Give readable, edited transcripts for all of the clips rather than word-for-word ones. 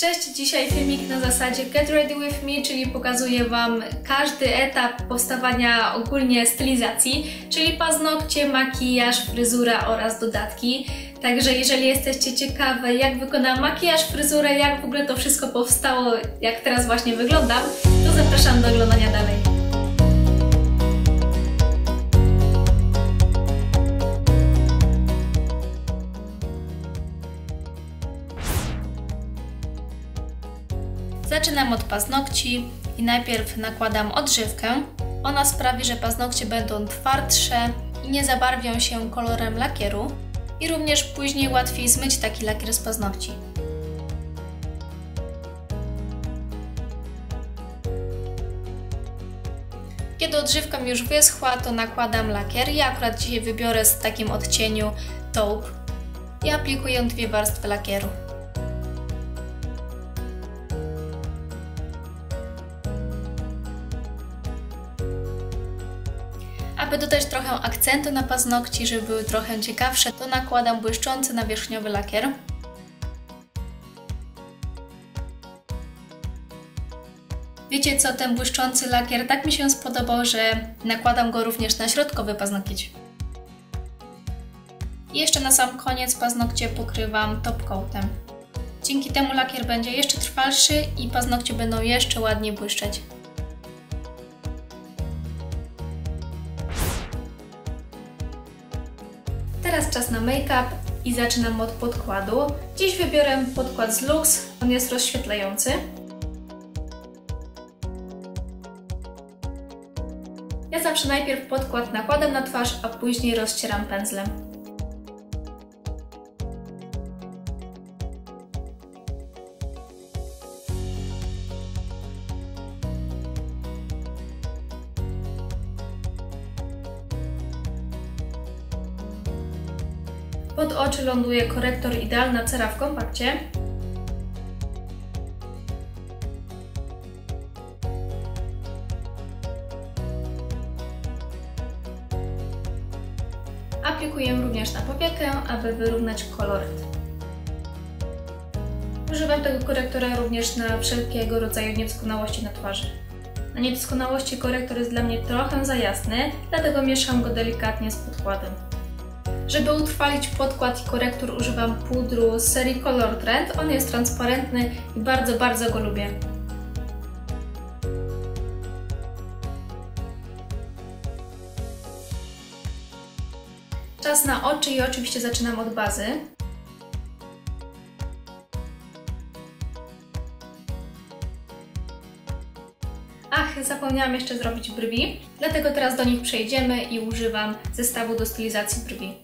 Cześć, dzisiaj filmik na zasadzie Get Ready With Me, czyli pokazuję Wam każdy etap powstawania ogólnie stylizacji, czyli paznokcie, makijaż, fryzura oraz dodatki. Także jeżeli jesteście ciekawe, jak wykonałam makijaż, fryzurę, jak w ogóle to wszystko powstało, jak teraz właśnie wyglądam, to zapraszam do oglądania dalej. Zaczynam od paznokci i najpierw nakładam odżywkę. Ona sprawi, że paznokcie będą twardsze i nie zabarwią się kolorem lakieru i również później łatwiej zmyć taki lakier z paznokci. Kiedy odżywka już wyschła, to nakładam lakier. Ja akurat dzisiaj wybiorę z takim odcieniu taupe i aplikuję 2 warstwy lakieru. Aby dodać trochę akcentu na paznokci, żeby były trochę ciekawsze, to nakładam błyszczący nawierzchniowy lakier. Wiecie co, ten błyszczący lakier tak mi się spodobał, że nakładam go również na środkowy paznokieć. I jeszcze na sam koniec paznokcie pokrywam top coatem. Dzięki temu lakier będzie jeszcze trwalszy i paznokcie będą jeszcze ładniej błyszczeć. Teraz czas na make-up i zaczynam od podkładu. Dziś wybiorę podkład z Lux, on jest rozświetlający. Ja zawsze najpierw podkład nakładam na twarz, a później rozcieram pędzlem. Pod oczy ląduje korektor Idealna Cera w kompakcie. Aplikuję również na powiekę, aby wyrównać koloryt. Używam tego korektora również na wszelkiego rodzaju niedoskonałości na twarzy. Na niedoskonałości korektor jest dla mnie trochę za jasny, dlatego mieszam go delikatnie z podkładem. Żeby utrwalić podkład i korektor, używam pudru z serii Color Trend. On jest transparentny i bardzo go lubię. Czas na oczy i oczywiście zaczynam od bazy. Ach, zapomniałam jeszcze zrobić brwi, dlatego teraz do nich przejdziemy i używam zestawu do stylizacji brwi.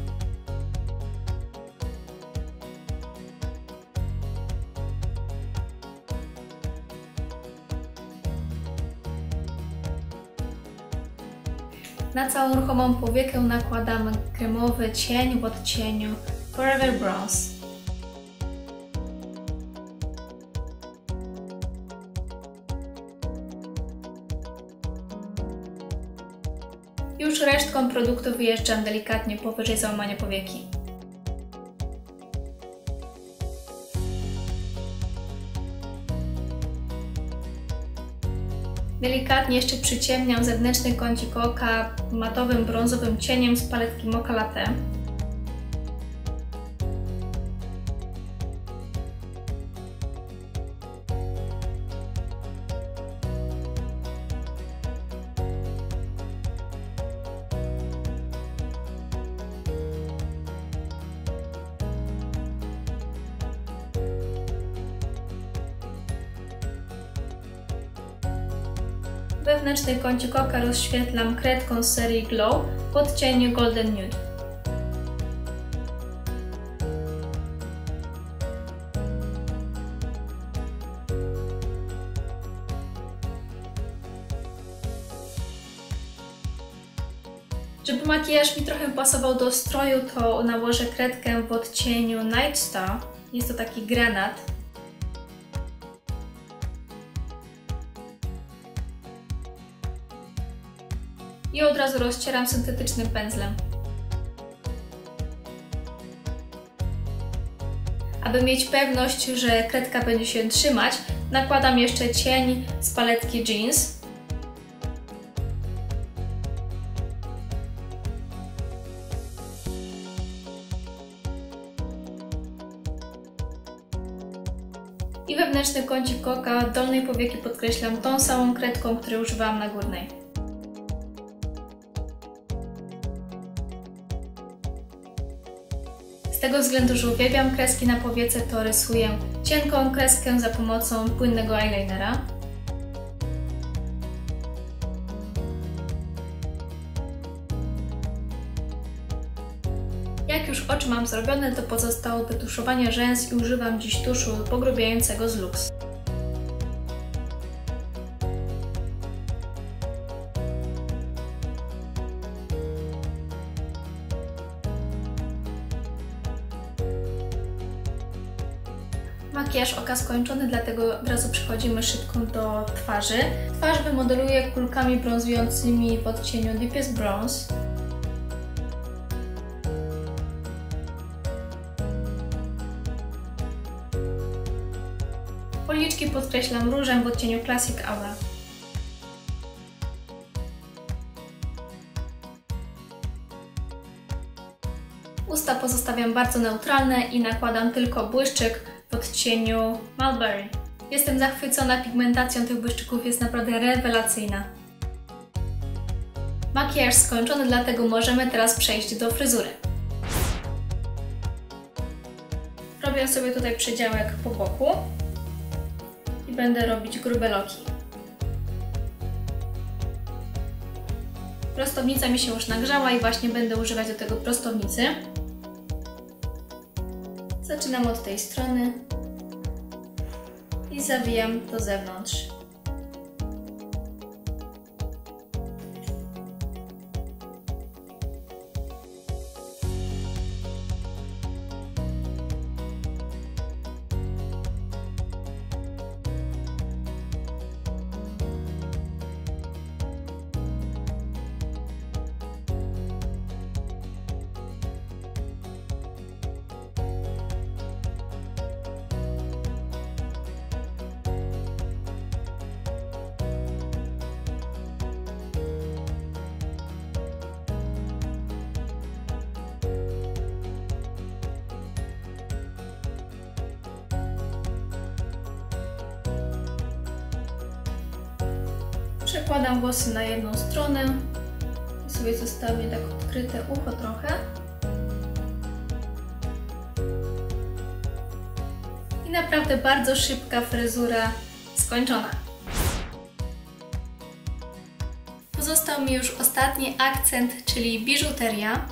Na całą ruchomą powiekę nakładam kremowy cień w odcieniu Forever Bronze. Już resztką produktu wyjeżdżam delikatnie powyżej załamania powieki. Delikatnie jeszcze przyciemniam zewnętrzny kącik oka matowym brązowym cieniem z paletki Mocha Latte. Wewnętrzny kącik oka rozświetlam kredką z serii Glow w odcieniu Golden Nude. Żeby makijaż mi trochę pasował do stroju, to nałożę kredkę w odcieniu Night Star. Jest to taki granat. I od razu rozcieram syntetycznym pędzlem. Aby mieć pewność, że kredka będzie się trzymać, nakładam jeszcze cień z paletki Jeans. I wewnętrzny kącik oka dolnej powieki podkreślam tą samą kredką, której używałam na górnej. Z tego względu, że uwielbiam kreski na powiece, to rysuję cienką kreskę za pomocą płynnego eyelinera. Jak już oczy mam zrobione, to pozostało wytuszowanie rzęs i używam dziś tuszu pogrubiającego z Lux. Makijaż oka skończony, dlatego od razu przechodzimy szybko do twarzy. Twarz wymodeluję kulkami brązującymi w odcieniu Deepest Bronze. Policzki podkreślam różem w odcieniu Classic Hour. Usta pozostawiam bardzo neutralne i nakładam tylko błyszczyk w odcieniu Mulberry. Jestem zachwycona pigmentacją tych błyszczyków, jest naprawdę rewelacyjna. Makijaż skończony, dlatego możemy teraz przejść do fryzury. Robię sobie tutaj przedziałek po boku i będę robić grube loki. Prostownica mi się już nagrzała i właśnie będę używać do tego prostownicy. Zaczynam od tej strony i zawijam do zewnątrz. Przekładam włosy na jedną stronę i sobie zostawię tak odkryte ucho trochę. I naprawdę bardzo szybka fryzura skończona. Pozostał mi już ostatni akcent, czyli biżuteria.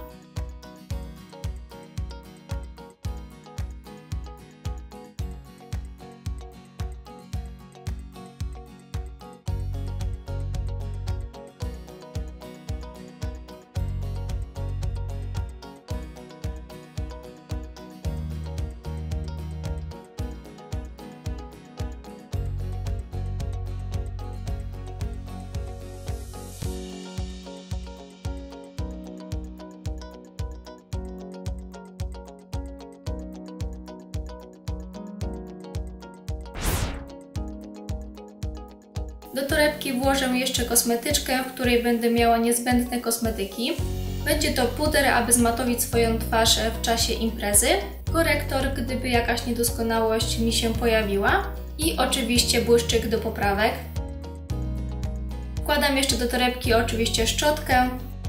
Do torebki włożę jeszcze kosmetyczkę, w której będę miała niezbędne kosmetyki. Będzie to puder, aby zmatowić swoją twarz w czasie imprezy, korektor, gdyby jakaś niedoskonałość mi się pojawiła i oczywiście błyszczyk do poprawek. Wkładam jeszcze do torebki oczywiście szczotkę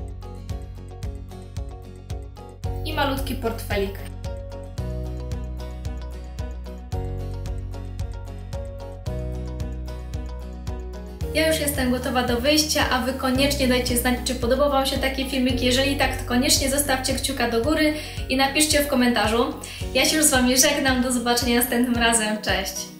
i malutki portfelik. Ja już jestem gotowa do wyjścia, a Wy koniecznie dajcie znać, czy podobał Wam się taki filmik. Jeżeli tak, to koniecznie zostawcie kciuka do góry i napiszcie w komentarzu. Ja się już z Wami żegnam, do zobaczenia następnym razem, cześć!